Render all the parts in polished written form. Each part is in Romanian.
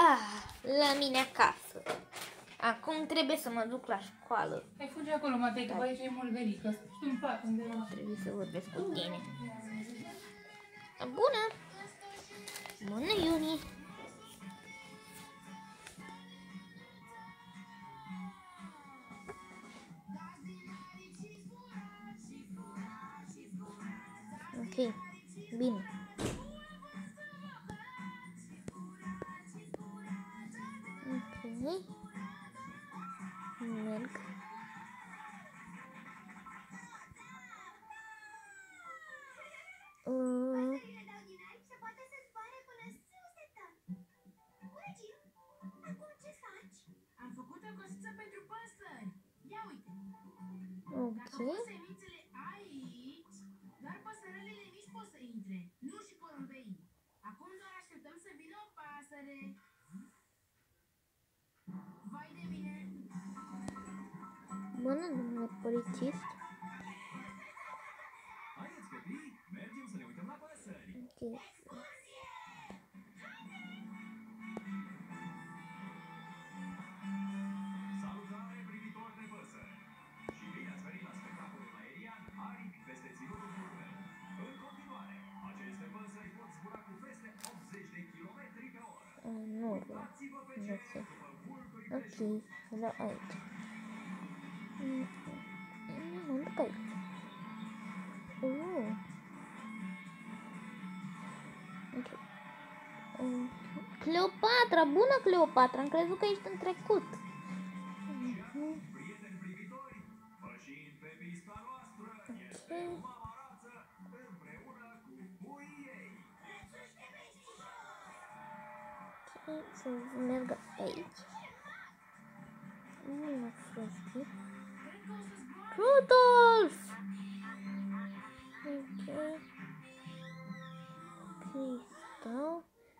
La mine acasă. Acum trebuie să mă duc la școală. Hai fugi acolo, Matei, că aici e molverică. Știu în pat undeva. Trebuie să vorbesc cu tine. Bună! Bună, Iuni! Ok, bine. Ok. Merg. Am făcut o căsuță pentru păsări. Ia uite. Ok. Dacă pui semințele aici, doar păsărelele mici pot să intre, nu și porumbeii. Acum doar așteptăm să vină o pasăre. Vai de mine. Bună, domnule polițist. Haideți, copii, mergem să ne uităm la păsări. Ok. Salutare, privitori de păsări! Și bine ați venit la spectacolul aerian Aripi peste ținutul Burmel. În continuare, aceste păsări pot zbura cu peste 80 de km pe oră. Nu, Uitați-vă pe nu cer știu. după vulturi Ok, creștini. la aici. Nu, duc aici. Ok. Cleopatra, bună Cleopatra, am crezut că ești în trecut. Prieteni privitori, pășind pe pista noastră, este Ok. mama rață împreună cu puii ei. Ok, să merg aici. Nu știu. Rudolf! Ok. Cristal.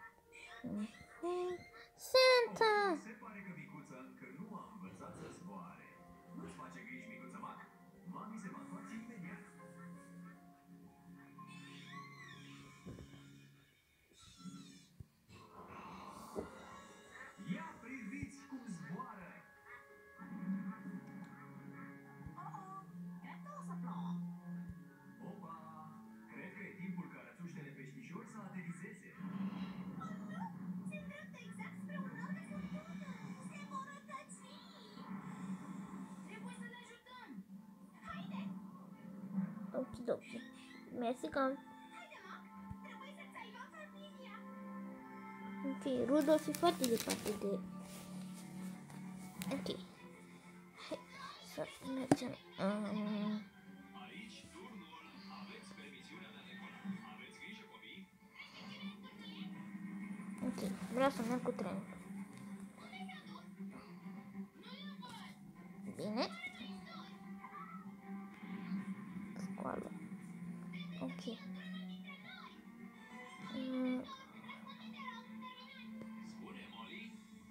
Santa! Se pare că micuța încă nu a învățat să zboare. Nu-ți face griji, micuță Mac? Mami se va întoarce imediat. Ia priviți cum zboară! Cred că o să plouă. Opa! Cred că e timpul ca rățuștele peștișori să aterizeze. Se îndreaptă exact spre un nor de furtună. Se vor rătăți. Trebuie să le ajutăm. Haide! Okidoki. Mersi că am... Haide, Mac! Trebuie să-ți ai luat familia. Ok, Rudolf e foarte departe de... Ok. Hai să mergem... Aici turnul. Aveți permisiunea de a decola. Aveți grijă, copii? Ok, vreau să merg cu trenul. Bine. Scoală. Ok. Spune, Molly.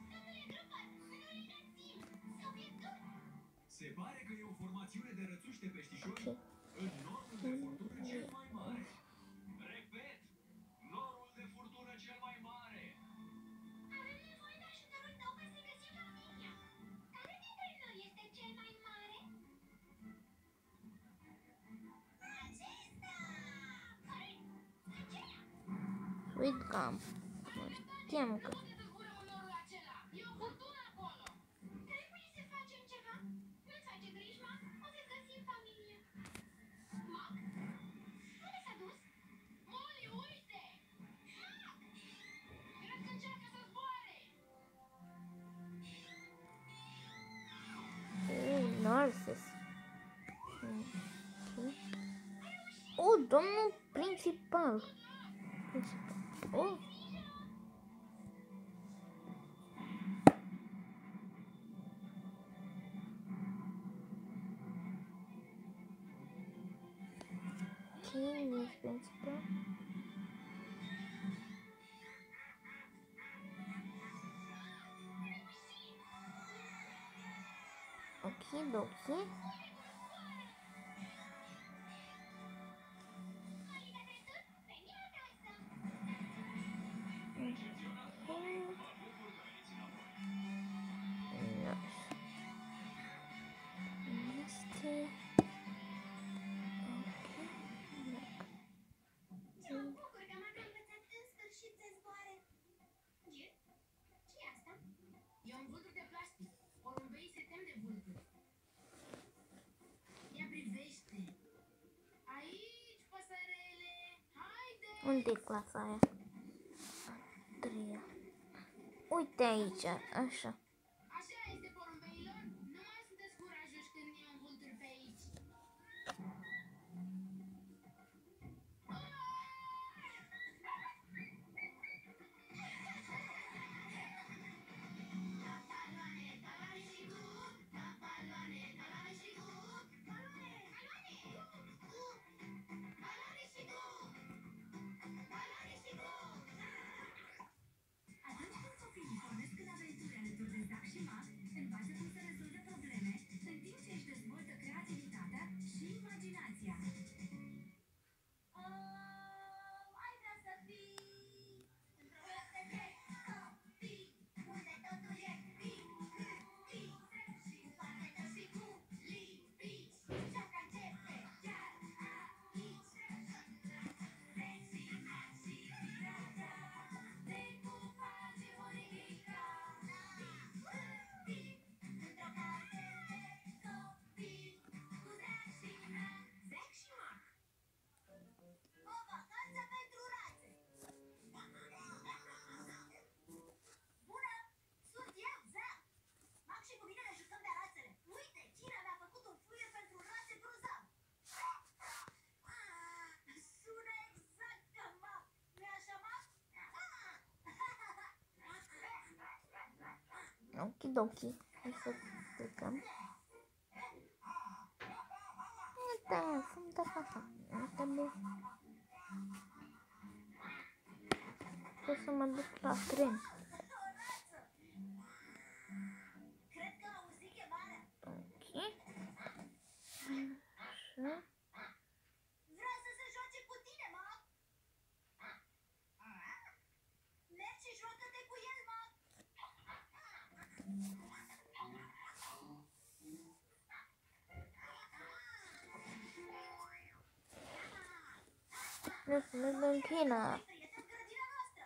Se pare că e o formațiune de rățuște peștișori Ok. în norul de furtună cel mai mare. Repet, norul de furtună cel mai mare. Avem nevoie de ajutorul tău ca să găsim familia. Care dintre noi este cel mai mare? Acesta! Corect! Aceea! Sweet Gum. Știam că... E o furtună acolo! Trebuie să facem ceva. Nu-ți face griji, Mac? O să găsim familia. Mac? Unde s-a dus? Molly, uite! Mac! Cred că încearcă să zboare! Narcis. Oh, domnul principal. Oh. Quem é principal? Okidoki. Unde e clasa aia? A treia. Uite aici, așa. Așa este, porumbeilor. Nu mai sunteți curajoși când iau vulturi pe aici. Atunci când copiii pornesc în aventuri alături de Zac și Mac, învață cum să rezolve probleme, în timp ce își dezvoltă creativitatea și imaginația. Ai vrea să fii într-o clasă de copii, unde totul e bine, și poate dă și cu lipici. Joaca începe chiar aici. Vecina și viața, de cum face bunichica. Într-o clasă de copii, cu Zac și Mac. Zac și Mac. O vacanță pentru rațe! Bună! Sunt eu, Zac! Mac și cu mine ne jucăm de rațele. Uite, Kira mi-a făcut un fluier pentru rațe grozav. Sună exact ca Mac. Nu-i așa, Mac? Okidoki. Hai să plecăm. Da, sunt așa. Trebuie să mă duc la tren. Cred că auzi chemarea. Ok. Așa. Vrea să se joace cu tine, Mac. Mergi și joacă-te cu el, Mac. Vreau să merg în China. Prieten, grădina noastră.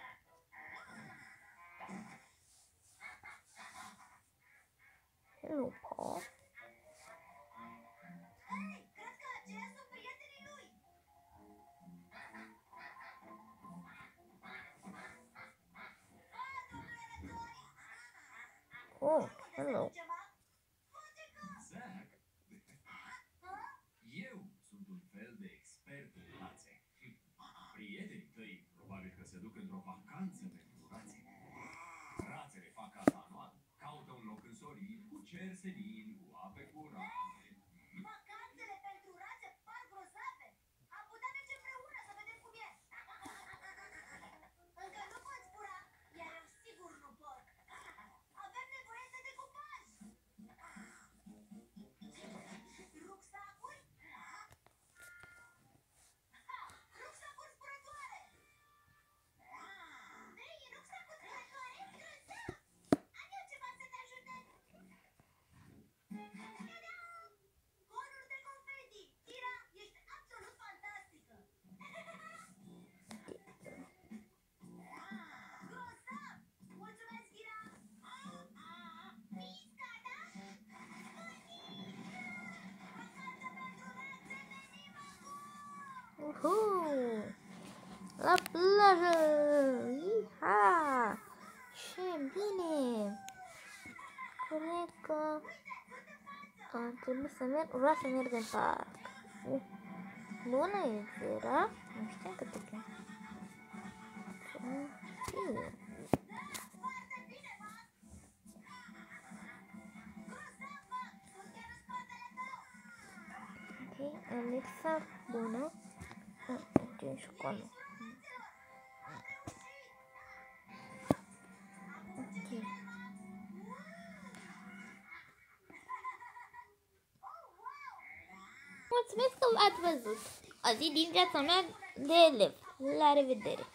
Hello, Paul. Hei, cred că aceia sunt prietenii lui. Oh, hello. Zac, eu sunt un fel de expert în rațe. Prietenii tăi probabil că se duc într-o vacanță pentru rațe. Rațele fac asta anual. Caută un loc însorit, cu cer senin, cu ape curate. Vacanțele pentru rațe par grozave. Am putea merge împreună să vedem cum e. Încă nu pot zbura, iar eu sigur nu pot. Avem nevoie de decupaj. Rucsacuri? Rucsacuri zburătoare! Hei, rucsacuri zburătoare? Am eu ceva să te ajute! Conuri de confeti! Kira, ești absolut fantastică! Grozav! Mulțumesc, Kira! Pisca, da? Vacanță pentru rațe, venim acum! Uhu! La plajă! Iha! Ce bine! Cred că ar trebui să merg, vreau să merg în parc. Bună, Ezra! Nu știam că te chem. Foarte bine, Mac! Grozav, Mac! Sunt chiar în spatele tău! Ok, Alexa, bună. Ok, școală. Ok. Mulțumesc că l-ați văzut. O zi din viața mea de elev. La revedere!